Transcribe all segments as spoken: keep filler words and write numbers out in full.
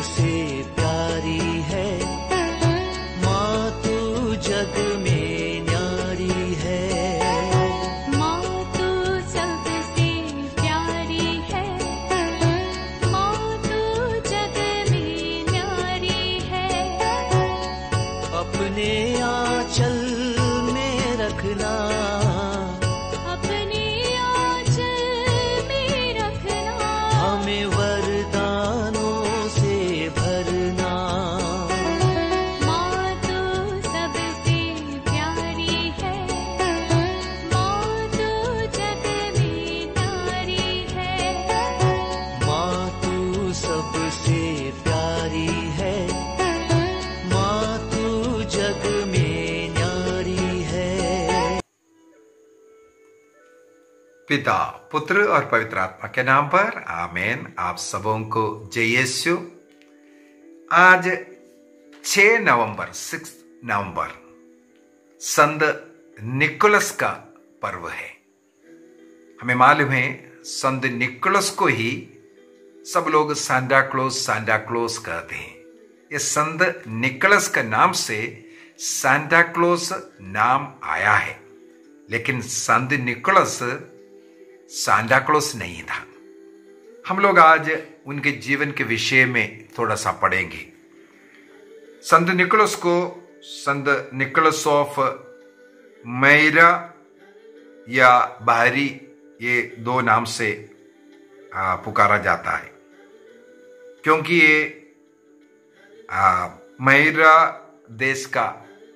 सबसे प्यारी है, माँ तू जग में न्यारी है। माँ तू सबसे प्यारी है, माँ तू जग में न्यारी है। अपने आंचल में रखना, अपने आंचल में रखना, हमें वरदानों से भरना। माँ तू सबसे प्यारी है, माँ तू जग में न्यारी है। माँ तू सबसे प्यारी है, माँ तू जग में न्यारी है। पिता, पुत्र और पवित्र आत्मा के नाम पर आमीन। आप सबों को जय यीशु। आज छह नवंबर, सिक्स नवंबर संत निकोलस का पर्व है। हमें मालूम है संत निकोलस को ही सब लोग सांता क्लॉस सांता क्लॉस कहते हैं। ये संत निकोलस का नाम से सांता क्लॉस नाम आया है, लेकिन संत निकोलस सांता क्लॉस नहीं था। हम लोग आज उनके जीवन के विषय में थोड़ा सा पढ़ेंगे। संत निकोलस को संत निकोलस ऑफ मैरा या बाहरी, ये दो नाम से आ, पुकारा जाता है, क्योंकि ये आ, मैरा देश का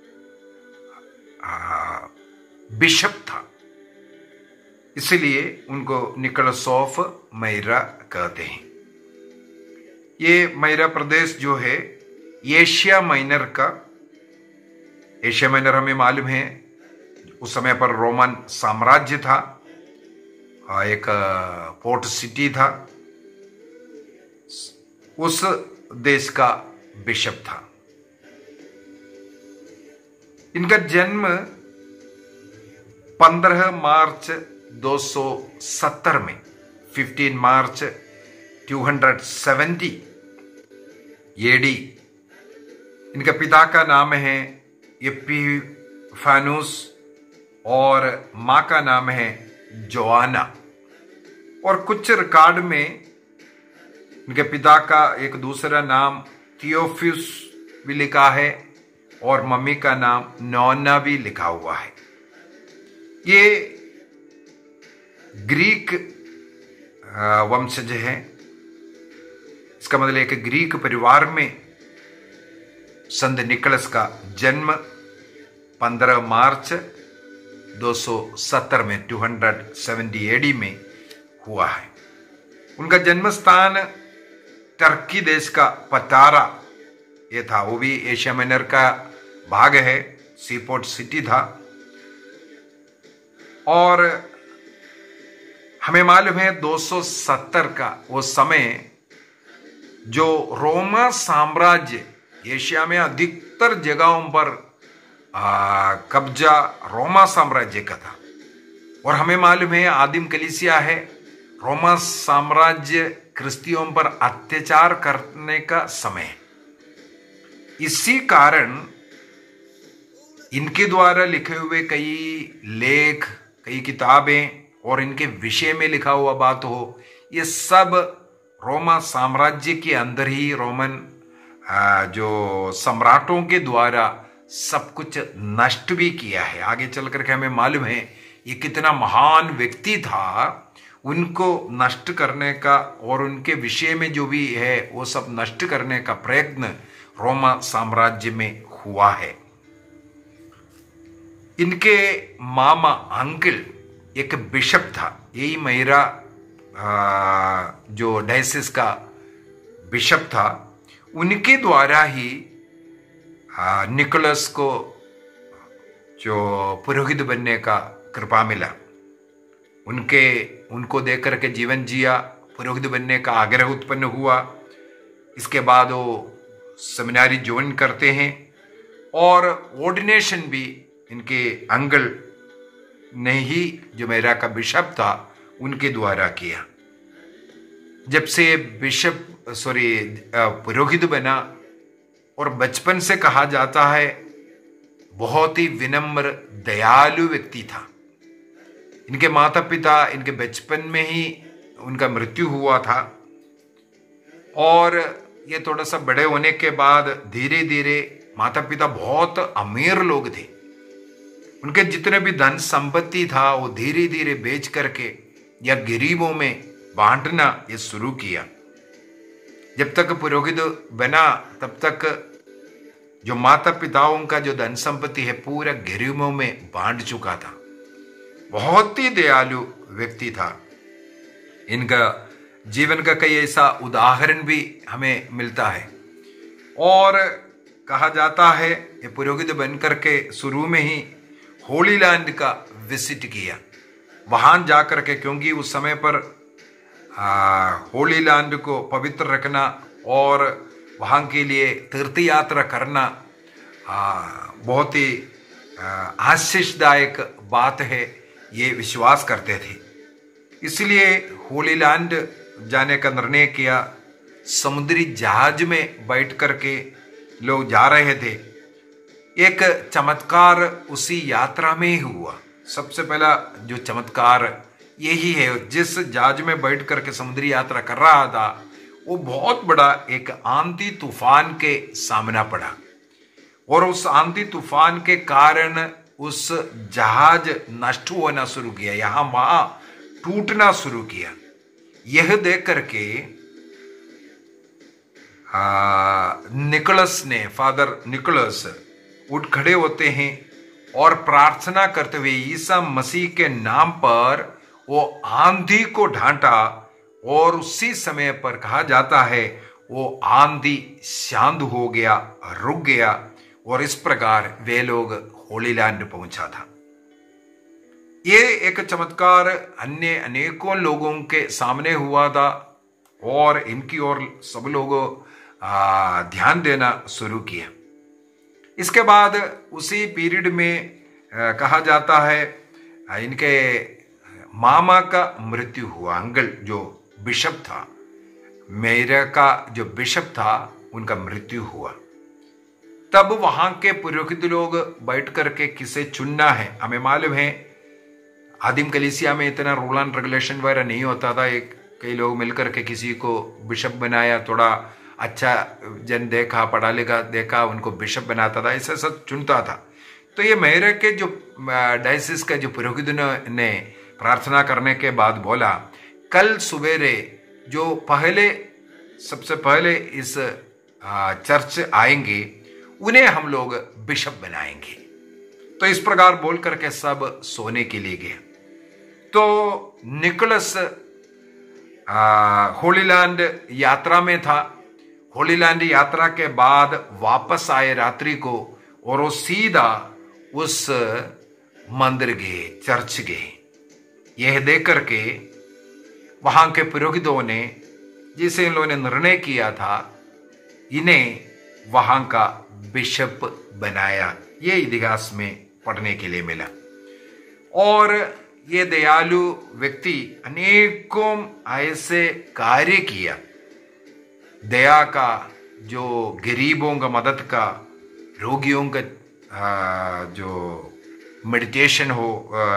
आ, बिशप था, इसलिए उनको निकोलस ऑफ मैरा कहते हैं। ये मैरा प्रदेश जो है एशिया माइनर का, एशिया माइनर हमें मालूम है उस समय पर रोमन साम्राज्य था, एक पोर्ट सिटी था, उस देश का बिशप था। इनका जन्म पंद्रह मार्च दो सौ सत्तर में, पंद्रह मार्च दो सौ सत्तर एडी। इनका पिता का नाम है एपिफानुस और मां का नाम है जोआना। और कुछ रिकॉर्ड में इनके पिता का एक दूसरा नाम थियोफिलस भी लिखा है और मम्मी का नाम नोना भी लिखा हुआ है। ये ग्रीक वंशज है, इसका मतलब एक ग्रीक परिवार में संत निकोलस का जन्म पंद्रह मार्च दो सौ सत्तर में, दो सौ सत्तर एडी में हुआ है। उनका जन्म स्थान टर्की देश का पतारा ये था, वो भी एशिया माइनर का भाग है, सीपोर्ट सिटी था। और हमें मालूम है दो सौ सत्तर का वो समय जो रोमा साम्राज्य एशिया में अधिकतर जगहों पर आ, कब्जा रोमा साम्राज्य का था। और हमें मालूम है आदिम कलीसिया है, रोमा साम्राज्य क्रिस्तियों पर अत्याचार करने का समय। इसी कारण इनके द्वारा लिखे हुए कई लेख, कई किताबें और इनके विषय में लिखा हुआ बात हो, ये सब रोमा साम्राज्य के अंदर ही रोमन जो सम्राटों के द्वारा सब कुछ नष्ट भी किया है। आगे चल करके हमें मालूम है ये कितना महान व्यक्ति था, उनको नष्ट करने का और उनके विषय में जो भी है वो सब नष्ट करने का प्रयत्न रोमा साम्राज्य में हुआ है। इनके मामा अंकल एक बिशप था, यही मैरा जो डायसिस का बिशप था, उनके द्वारा ही निकोलस को जो पुरोहित बनने का कृपा मिला। उनके उनको देख करके जीवन जिया, पुरोहित बनने का आग्रह उत्पन्न हुआ। इसके बाद वो सेमिनारी ज्वाइन करते हैं और ऑर्डिनेशन भी इनके अंकल ने ही जो मैरा का बिशप था उनके द्वारा किया। जब से बिशप सॉरी पुरोहित बना, और बचपन से कहा जाता है बहुत ही विनम्र दयालु व्यक्ति था। इनके माता पिता इनके बचपन में ही उनका मृत्यु हुआ था, और ये थोड़ा सा बड़े होने के बाद धीरे धीरे माता पिता बहुत अमीर लोग थे, उनके जितने भी धन संपत्ति था वो धीरे धीरे बेच करके या गरीबों में बांटना ये शुरू किया। जब तक पुरोहित बना तब तक जो माता पिताओं का जो धन संपत्ति है पूरा गरीबों में बांट चुका था। बहुत ही दयालु व्यक्ति था। इनका जीवन का कई ऐसा उदाहरण भी हमें मिलता है, और कहा जाता है ये पुरोहित बनकर के शुरू में ही होली लैंड का विजिट किया, वहां जाकर के, क्योंकि उस समय पर आ, होली लैंड को पवित्र रखना और वहां के लिए तीर्थ यात्रा करना आ, बहुत ही आशीषदायक बात है, ये विश्वास करते थे। इसलिए होली लैंड जाने का निर्णय किया। समुद्री जहाज में बैठ करके लोग जा रहे थे। एक चमत्कार उसी यात्रा में ही हुआ। सबसे पहला जो चमत्कार यही है, जिस जहाज में बैठ करके समुद्री यात्रा कर रहा था वो बहुत बड़ा एक आंधी तूफान के सामना पड़ा, और उस आंधी तूफान के कारण उस जहाज नष्ट होना शुरू किया, यहां वहां टूटना शुरू किया। यह देख करके निकोलस ने फादर निकोलस उठ खड़े होते हैं और प्रार्थना करते हुए ईसा मसीह के नाम पर वो आंधी को ढांटा, और उसी समय पर कहा जाता है वो आंधी शांत हो गया, रुक गया, और इस प्रकार वे लोग होली लैंड पहुंचा था। ये एक चमत्कार अन्य अनेकों लोगों के सामने हुआ था, और इनकी ओर सब लोगों ध्यान देना शुरू किया। इसके बाद उसी पीरियड में आ, कहा जाता है आ, इनके मामा का मृत्यु हुआ। अंकल जो बिशप था, मेरा का जो बिशप था, उनका मृत्यु हुआ। तब वहां के पुरोहित लोग बैठ करके किसे चुनना है, हमें मालूम है आदिम कलीसिया में इतना रूल एंड रेगुलेशन वगैरह नहीं होता था। एक कई लोग मिलकर के किसी को बिशप बनाया, थोड़ा अच्छा जन देखा, पढ़ा लिखा देखा, उनको बिशप बनाता था, ऐसा सब चुनता था। तो ये मेरे के जो डायसिस का जो पुरोहित ने प्रार्थना करने के बाद बोला, कल सवेरे जो पहले सबसे पहले इस चर्च आएंगे उन्हें हम लोग बिशप बनाएंगे। तो इस प्रकार बोल करके सब सोने के लिए गए। तो निकोलस होली लैंड यात्रा में था। होली लैंड यात्रा के बाद वापस आए रात्रि को, और वो सीधा उस मंदिर गए, चर्च गए। यह देख करके वहां के पुरोहितों ने, जिसे इन लोगों ने निर्णय किया था, इन्हें वहां का बिशप बनाया। ये इतिहास में पढ़ने के लिए मिला। और ये दयालु व्यक्ति अनेकों ऐसे कार्य किया, दया का, जो गरीबों का मदद का, रोगियों का जो मेडिटेशन हो,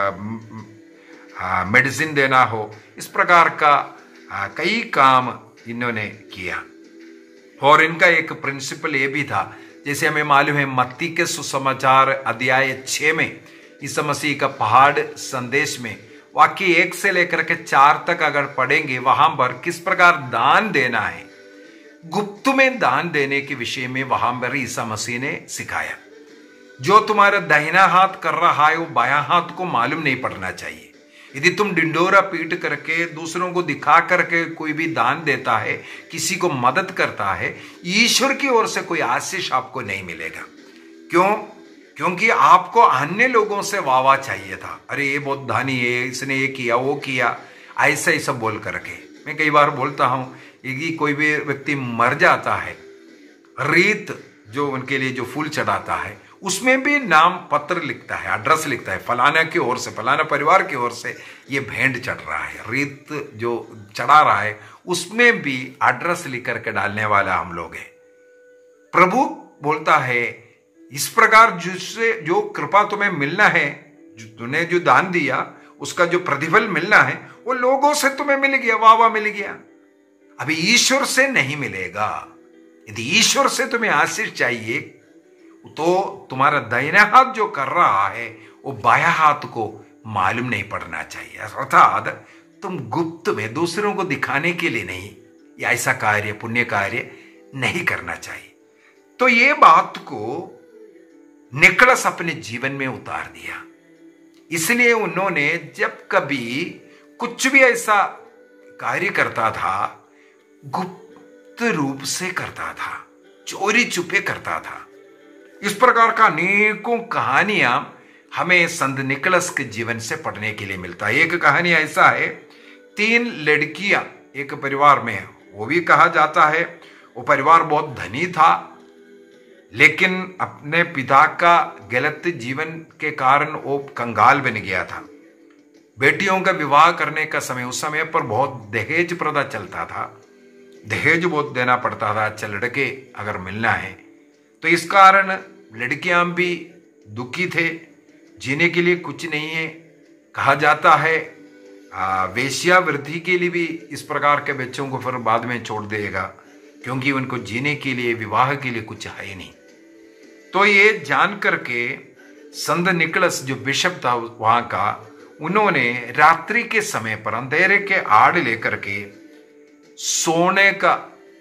मेडिसिन देना हो, इस प्रकार का कई काम इन्होंने किया। और इनका एक प्रिंसिपल ये भी था, जैसे हमें मालूम है मत्ती के सुसमाचार अध्याय छः में ईसा मसीह का पहाड़ संदेश में वाक्य एक से लेकर के चार तक अगर पढ़ेंगे, वहां पर किस प्रकार दान देना है, गुप्त में दान देने के विषय में वहां पर ईसा मसीह ने सिखाया। जो तुम्हारा दाहिना हाथ कर रहा है वो बायां हाथ को मालूम नहीं पड़ना चाहिए। यदि तुम डिंडोरा पीट करके दूसरों को दिखा करके कोई भी दान देता है, किसी को मदद करता है, ईश्वर की ओर से कोई आशीष आपको नहीं मिलेगा। क्यों? क्योंकि आपको अन्य लोगों से वाह चाहिए था। अरे ये बहुत धनी है, इसने ये किया वो किया, ऐसा ही सब बोल करके। मैं कई बार बोलता हूं, यदि कोई भी व्यक्ति मर जाता है, रीत जो उनके लिए जो फूल चढ़ाता है उसमें भी नाम पत्र लिखता है, एड्रेस लिखता है, फलाना की ओर से, फलाना परिवार की ओर से ये भेंट चढ़ रहा है, रीत जो चढ़ा रहा है उसमें भी एड्रेस लिख करके डालने वाला हम लोग हैं। प्रभु बोलता है इस प्रकार जिससे जो कृपा तुम्हें मिलना है, जो तूने जो दान दिया उसका जो प्रतिफल मिलना है वो लोगों से तुम्हें मिल गया, वाह वाह मिल गया। अभी ईश्वर से नहीं मिलेगा। यदि ईश्वर से तुम्हें आशीष चाहिए तो तुम्हारा दाहिना हाथ जो कर रहा है वो बाया हाथ को मालूम नहीं पड़ना चाहिए। अर्थात तुम गुप्त में दूसरों को दिखाने के लिए नहीं, या ऐसा कार्य पुण्य कार्य नहीं करना चाहिए। तो ये बात को निकोलस अपने जीवन में उतार दिया। इसलिए उन्होंने जब कभी कुछ भी ऐसा कार्य करता था गुप्त रूप से करता था, चोरी छुपे करता था। इस प्रकार का अनेकों कहानियां हमें संत निकोलस के जीवन से पढ़ने के लिए मिलता है। एक कहानी ऐसा है, तीन लड़कियां एक परिवार में है, वो भी कहा जाता है वो परिवार बहुत धनी था, लेकिन अपने पिता का गलत जीवन के कारण वो कंगाल बन गया था। बेटियों का विवाह करने का समय, उस समय पर बहुत दहेज प्रथा चलता था, दहेज बहुत देना पड़ता था अच्छा लड़के अगर मिलना है। तो इस कारण लड़कियां भी दुखी थे, जीने के लिए कुछ नहीं है। कहा जाता है वेश्यावृत्ति के लिए भी इस प्रकार के बच्चों को फिर बाद में छोड़ देगा, क्योंकि उनको जीने के लिए विवाह के लिए कुछ है ही नहीं। तो ये जान करके संत निकोलस जो बिशप था वहां का, उन्होंने रात्रि के समय पर अंधेरे के आड़ लेकर के सोने का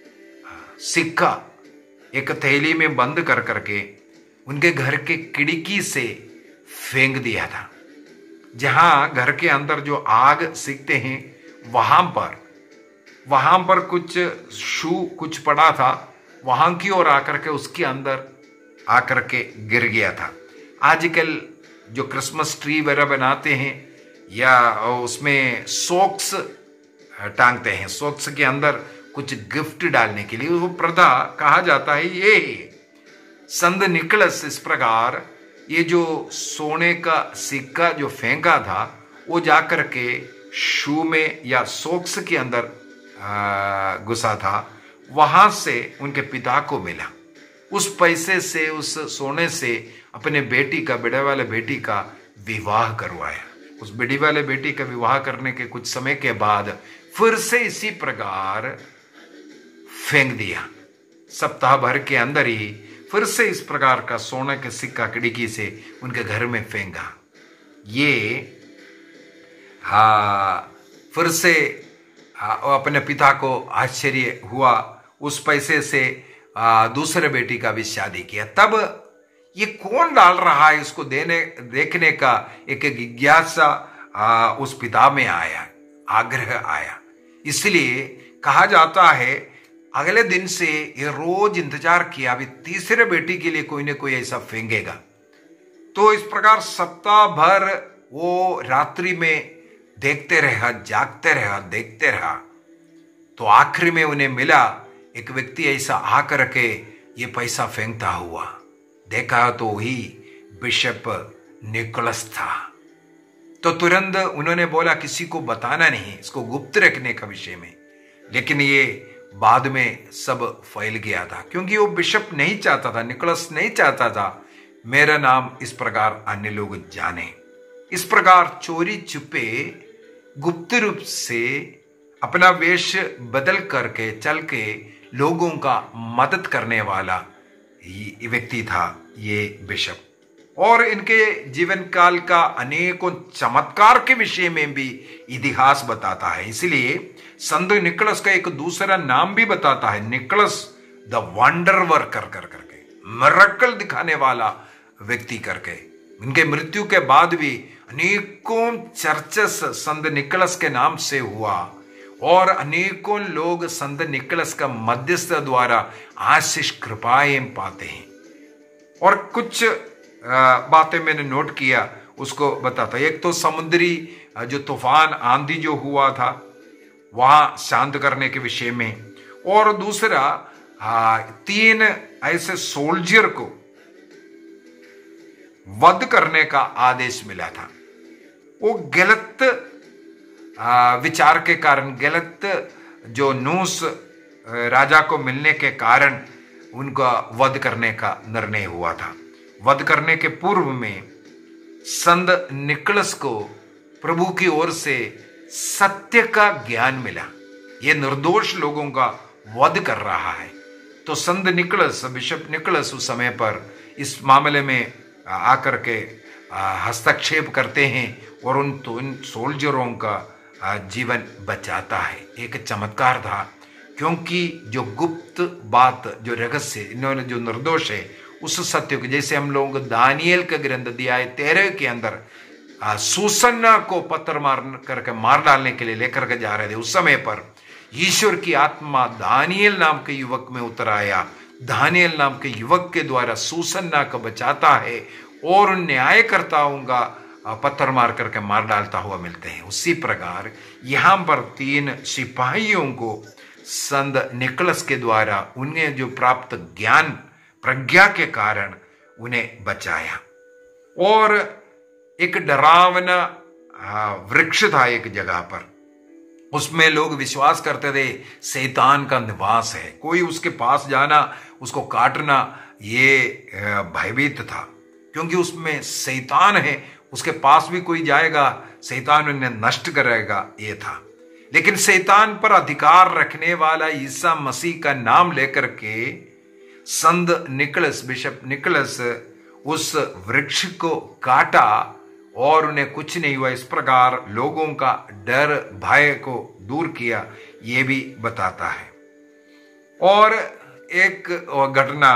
सिक्का एक थैली में बंद कर करके उनके घर के खिड़की से फेंक दिया था। जहां घर के अंदर जो आग सीखते हैं वहां पर वहां पर कुछ शू कुछ पड़ा था, वहां की ओर आकर के उसके अंदर आकर के गिर गया था। आजकल जो क्रिसमस ट्री वगैरह बनाते हैं या उसमें सॉक्स टांगते हैं, सॉक्स के अंदर कुछ गिफ्ट डालने के लिए वो प्रथा कहा जाता है। ये संत निकोलस इस प्रकार ये जो सोने का सिक्का जो फेंका था वो जाकर के शू में या सॉक्स के अंदर घुसा था, वहां से उनके पिता को मिला। उस पैसे से, उस सोने से अपने बेटी का, बेटे वाले बेटी का विवाह करवाया। उस बेटी वाले बेटी का विवाह करने के कुछ समय के बाद फिर से इसी प्रकार फेंक दिया। सप्ताह भर के अंदर ही फिर से इस प्रकार का सोने का सिक्का खिड़की से उनके घर में फेंका। ये हाँ फिर से हाँ, अपने पिता को आश्चर्य हुआ। उस पैसे से आ, दूसरे बेटी का भी शादी किया। तब ये कौन डाल रहा है इसको देने देखने का एक जिज्ञासा उस पिता में आया, आग्रह आया। इसलिए कहा जाता है अगले दिन से ये रोज इंतजार किया, अभी तीसरे बेटी के लिए कोई ना कोई ऐसा फेंकेगा। तो इस प्रकार सप्ताह भर वो रात्रि में देखते रहा, जागते रहा, देखते रहा। तो आखिरी में उन्हें मिला एक व्यक्ति ऐसा आकर के ये पैसा फेंकता हुआ। देखा तो वही बिशप निकोलस था। तो तुरंत उन्होंने बोला किसी को बताना नहीं, इसको गुप्त रखने का विषय में। लेकिन ये बाद में सब फैल गया था, क्योंकि वो बिशप नहीं चाहता था, निकोलस नहीं चाहता था मेरा नाम इस प्रकार अन्य लोग जाने। इस प्रकार चोरी छुपे गुप्त रूप से अपना वेश बदल करके चल के लोगों का मदद करने वाला व्यक्ति था ये बिशप। और इनके जीवन काल का अनेकों चमत्कार के विषय में भी इतिहास बताता है। इसलिए संत निकोलस का एक दूसरा नाम भी बताता है, निकोलस द वंडर वर्कर कर करके, मिरेकल दिखाने वाला व्यक्ति करके। इनके मृत्यु के बाद भी अनेकों चर्चेस संत निकोलस के नाम से हुआ और अनेकों लोग संत निकोलस का मध्यस्थ द्वारा आशीष कृपाएं पाते हैं। और कुछ बातें मैंने नोट किया उसको बताता। एक तो समुद्री जो तूफान आंधी जो हुआ था वहां शांत करने के विषय में, और दूसरा तीन ऐसे सोल्जर को वध करने का आदेश मिला था। वो गलत विचार के कारण, गलत जो न्यूज़ राजा को मिलने के कारण उनका वध करने का निर्णय हुआ था। वध करने के पूर्व में संत निकोलस को प्रभु की ओर से सत्य का ज्ञान मिला। ये निर्दोष लोगों का वध कर रहा है। तो संत निकोलस, बिशप निकोलस उस समय पर इस मामले में आकर के हस्तक्षेप करते हैं और उन तो उन सोल्जरों का जीवन बचाता है। एक चमत्कार था, क्योंकि जो गुप्त बात, जो रहस्य, इन्होंने जो निर्दोष है उस सत्य को, जैसे हम लोग दानियल का ग्रंथ अध्याय तेरह के अंदर सुसन्ना को पत्थर मार करके मार डालने के लिए लेकर के जा रहे थे, उस समय पर ईश्वर की आत्मा दानियल नाम के युवक में उतर आया। दानियल नाम के युवक के द्वारा सुसन्ना को बचाता है और उन न्यायकर्ताओं का पत्थर मार करके मार डालता हुआ मिलते हैं। उसी प्रकार यहां पर तीन सिपाहियों को संत निकोलस के द्वारा उन्हें जो प्राप्त ज्ञान प्रज्ञा के कारण उन्हें बचाया। और एक डरावना वृक्ष था एक जगह पर, उसमें लोग विश्वास करते थे शैतान का निवास है, कोई उसके पास जाना, उसको काटना ये भयभीत था, क्योंकि उसमें शैतान है, उसके पास भी कोई जाएगा शैतान उन्हें नष्ट करेगा, ये था। लेकिन शैतान पर अधिकार रखने वाला ईसा मसीह का नाम लेकर के संत निकोलस, बिशप निकोलस उस वृक्ष को काटा और उन्हें कुछ नहीं हुआ। इस प्रकार लोगों का डर भय को दूर किया, ये भी बताता है। और एक घटना,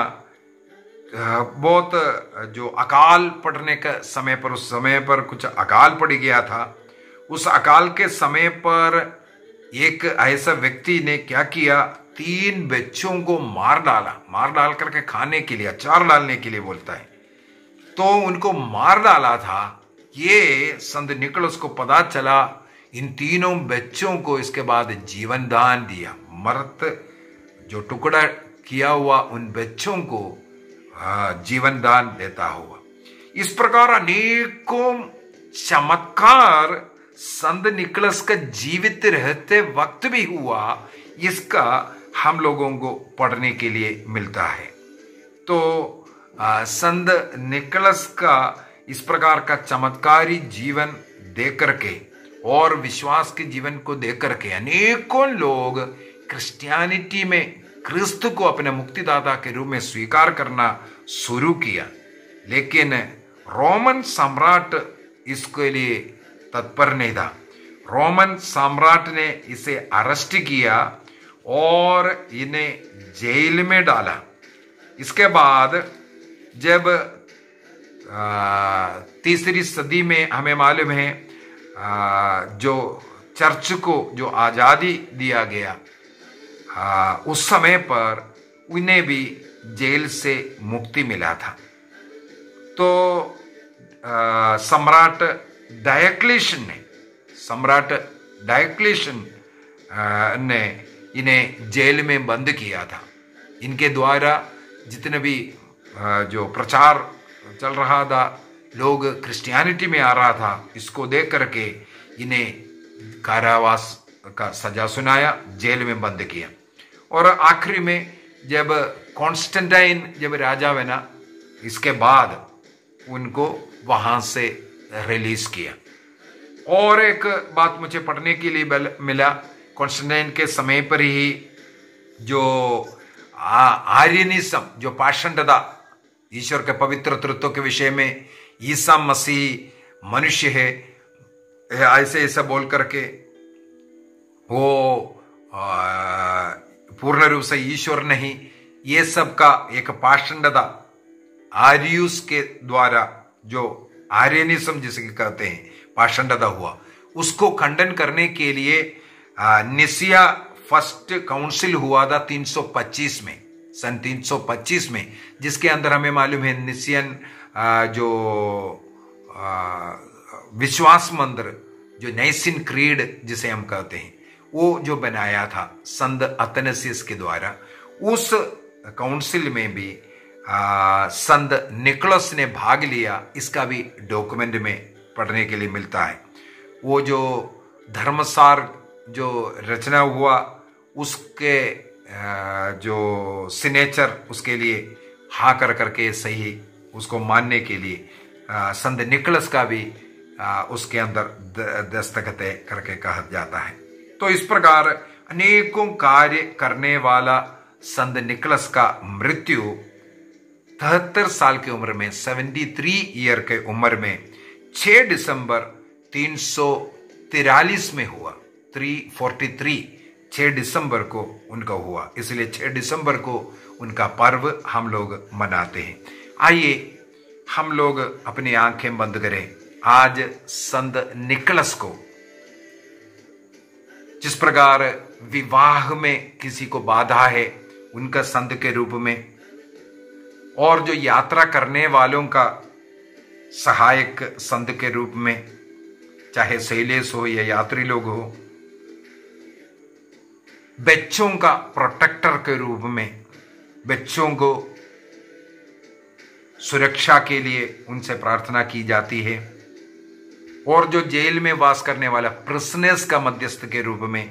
बहुत जो अकाल पड़ने के समय पर, उस समय पर कुछ अकाल पड़ गया था। उस अकाल के समय पर एक ऐसा व्यक्ति ने क्या किया, तीन बच्चों को मार डाला, मार डाल करके खाने के लिए, अचार डालने के लिए बोलता है, तो उनको मार डाला था। ये संत निकोलस को पता चला, इन तीनों बच्चों को इसके बाद जीवन दान दिया। मृत जो टुकड़ा किया हुआ उन बच्चों को जीवन दान देता हुआ। इस प्रकार अनेकों चमत्कार संत निकोलस का जीवित रहते वक्त भी हुआ, इसका हम लोगों को पढ़ने के लिए मिलता है। तो संत निकोलस का इस प्रकार का चमत्कारी जीवन देख करके और विश्वास के जीवन को देख करके अनेकों लोग क्रिश्चियनिटी में क्रिस्त को अपने मुक्तिदाता के रूप में स्वीकार करना शुरू किया। लेकिन रोमन सम्राट इसके लिए तत्पर नहीं था। रोमन सम्राट ने इसे अरेस्ट किया और इन्हें जेल में डाला। इसके बाद जब आ, तीसरी सदी में हमें मालूम है आ, जो चर्च को जो आज़ादी दिया गया, आ, उस समय पर उन्हें भी जेल से मुक्ति मिला था। तो आ, सम्राट डायोक्लेशियन ने सम्राट डायोक्लेशियन ने इन्हें जेल में बंद किया था। इनके द्वारा जितने भी आ, जो प्रचार चल रहा था, लोग क्रिश्चियनिटी में आ रहा था, इसको देख करके इन्हें कारावास का सजा सुनाया, जेल में बंद किया। और आखिरी में जब कॉन्स्टेंटाइन जब राजा बना, इसके बाद उनको वहां से रिलीज किया। और एक बात मुझे पढ़ने के लिए मिला, कॉन्स्टेंटाइन के समय पर ही जो आर्यनिज्म, जो पाषंडता, ईश्वर के पवित्र तत्व के विषय में ईसा मसीह मनुष्य है ऐसे ऐसा बोल करके वो पूर्ण रूप से ईश्वर नहीं, ये सब का एक पाषंडता आर्यूस के द्वारा, जो आर्यनिज्म जिसे कहते हैं, पाषंडता हुआ, उसको खंडन करने के लिए निसिया फर्स्ट काउंसिल हुआ था तीन सौ पच्चीस में, सन तीन सौ पच्चीस में, जिसके अंदर हमें मालूम है निसियन जो विश्वास मंत्र, जो नाइसिन क्रीड जिसे हम कहते हैं, वो जो बनाया था संत अतनसियस के द्वारा। उस काउंसिल में भी आ, संत निकोलस ने भाग लिया, इसका भी डॉक्यूमेंट में पढ़ने के लिए मिलता है। वो जो धर्मसार जो रचना हुआ उसके जो सिग्नेचर उसके लिए हाँ कर करके सही उसको मानने के लिए संत निकोलस का भी आ, उसके अंदर दस्तखत करके कहा जाता है। तो इस प्रकार अनेकों कार्य करने वाला संत निकोलस का मृत्यु तिहत्तर साल की उम्र में, तिहत्तर ईयर के उम्र में छह दिसंबर तीन सौ तिरालीस में हुआ। तीन सौ तैंतालीस छह दिसंबर को उनका हुआ, इसलिए छह दिसंबर को उनका पर्व हम लोग मनाते हैं। आइए हम लोग अपनी आंखें बंद करें। आज संत निकोलस को, जिस प्रकार विवाह में किसी को बाधा है उनका संत के रूप में, और जो यात्रा करने वालों का सहायक संत के रूप में, चाहे शैलेश हो या यात्री लोग हो, बच्चों का प्रोटेक्टर के रूप में, बच्चों को सुरक्षा के लिए उनसे प्रार्थना की जाती है, और जो जेल में वास करने वाला प्रिजनर्स का मध्यस्थ के रूप में,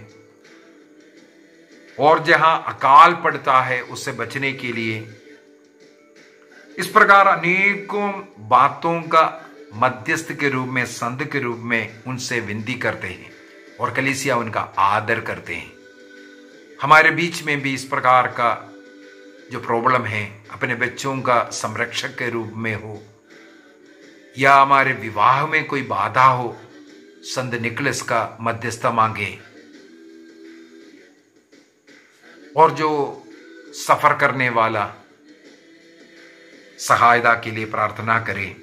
और जहां अकाल पड़ता है उससे बचने के लिए, इस प्रकार अनेकों बातों का मध्यस्थ के रूप में, संत के रूप में उनसे विनती करते हैं और कलीसिया उनका आदर करते हैं। हमारे बीच में भी इस प्रकार का जो प्रॉब्लम है, अपने बच्चों का संरक्षक के रूप में हो या हमारे विवाह में कोई बाधा हो, संत निकोलस का मध्यस्थता मांगे, और जो सफर करने वाला सहायता के लिए प्रार्थना करें।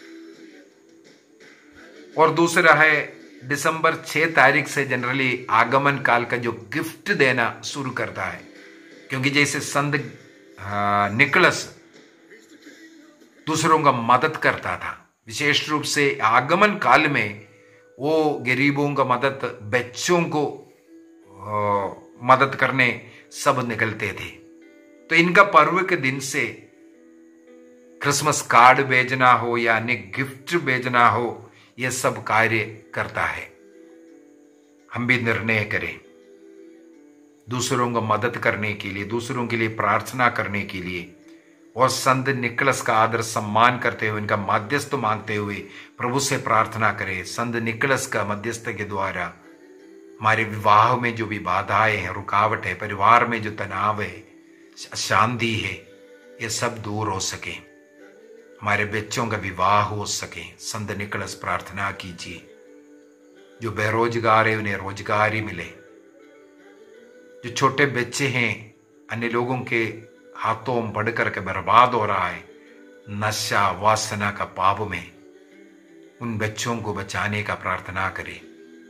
और दूसरा है दिसंबर छह तारीख से जनरली आगमन काल का जो गिफ्ट देना शुरू करता है, क्योंकि जैसे संत निकोलस दूसरों का मदद करता था, विशेष रूप से आगमन काल में वो गरीबों का मदद, बच्चों को आ, मदद करने सब निकलते थे। तो इनका पर्व के दिन से क्रिसमस कार्ड भेजना हो या अन्य गिफ्ट भेजना हो, यह सब कार्य करता है। हम भी निर्णय करें दूसरों को मदद करने के लिए, दूसरों के लिए प्रार्थना करने के लिए, और संत निकोलस का आदर सम्मान करते हुए, इनका मध्यस्थ मांगते हुए प्रभु से प्रार्थना करें। संत निकोलस का मध्यस्थ के द्वारा हमारे विवाह में जो भी बाधाएं हैं, रुकावट है, परिवार में जो तनाव है, अशांति है, ये सब दूर हो सके, हमारे बच्चों का विवाह हो सके। संत निकोलस प्रार्थना कीजिए। जो बेरोजगार है उन्हें रोजगारी मिले, जो छोटे बच्चे हैं अन्य लोगों के हाथों में बढ़ करके बर्बाद हो रहा है नशा वासना का पाप में, उन बच्चों को बचाने का प्रार्थना करें।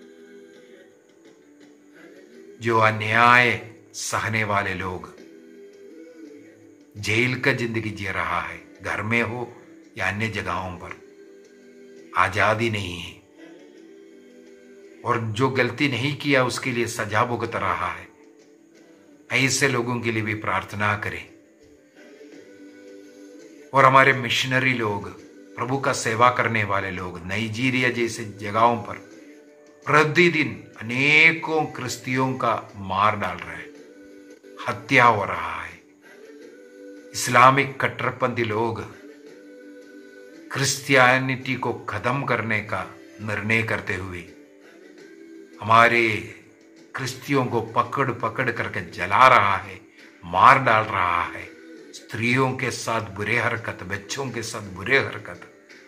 जो अन्याय सहने वाले लोग, जेल का जिंदगी जी रहा है, घर में हो या अन्य जगहों पर, आजादी नहीं है, और जो गलती नहीं किया उसके लिए सजा भुगत रहा है, ऐसे लोगों के लिए भी प्रार्थना करें। और हमारे मिशनरी लोग, प्रभु का सेवा करने वाले लोग, नाइजीरिया जैसे जगहों पर प्रतिदिन अनेकों क्रिस्तियों का मार डाल रहे हैं, हत्या हो रहा है। इस्लामिक कट्टरपंथी लोग क्रिश्चियनिटी को खत्म करने का निर्णय करते हुए हमारे क्रिस्तियों को पकड़ पकड़ करके जला रहा है, मार डाल रहा है। स्त्रियों के साथ बुरे हरकत, बच्चों के साथ बुरे हरकत।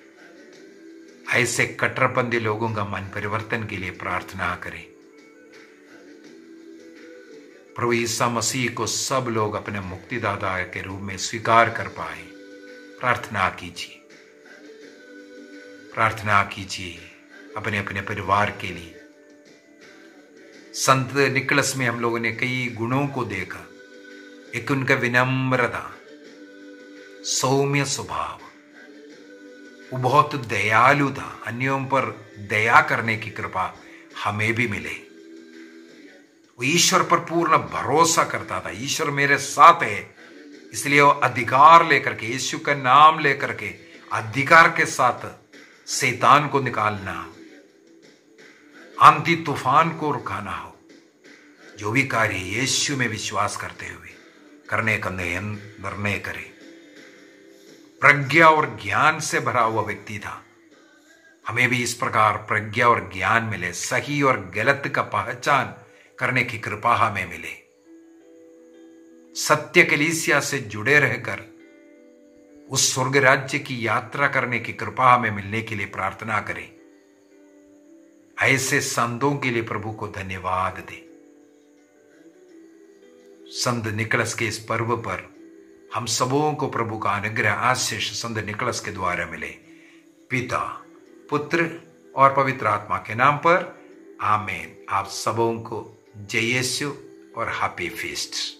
ऐसे कट्टरपंथी लोगों का मन परिवर्तन के लिए प्रार्थना करें। प्रभु ईसा मसीह को सब लोग अपने मुक्तिदाता के रूप में स्वीकार कर पाए। प्रार्थना कीजिए, प्रार्थना कीजिए अपने अपने परिवार के लिए। संत निकोलस में हम लोगों ने कई गुणों को देखा। एक उनका विनम्रता, सौम्य स्वभाव, वो बहुत दयालु था, अन्यों पर दया करने की कृपा हमें भी मिले। वो ईश्वर पर पूर्ण भरोसा करता था, ईश्वर मेरे साथ है, इसलिए वो अधिकार लेकर के, यीशु का नाम लेकर के अधिकार के साथ शैतान को निकालना, आंधी तूफान को रुकाना हो, जो भी कार्य यीशु में विश्वास करते हुए करने का निर्णय करे। प्रज्ञा और ज्ञान से भरा हुआ व्यक्ति था। हमें भी इस प्रकार प्रज्ञा और ज्ञान मिले, सही और गलत का पहचान करने की कृपा हमें मिले, सत्य कलीसिया से जुड़े रहकर उस स्वर्ग राज्य की यात्रा करने की कृपा हमें मिलने के लिए प्रार्थना करें। ऐसे संतों के लिए प्रभु को धन्यवाद दे। संत निकलस के इस पर्व पर हम सबों को प्रभु का अनुग्रह आशीष संत निकलस के द्वारा मिले। पिता, पुत्र और पवित्र आत्मा के नाम पर आमीन। आप सबों को जय यीशु और हैप्पी फीस्ट।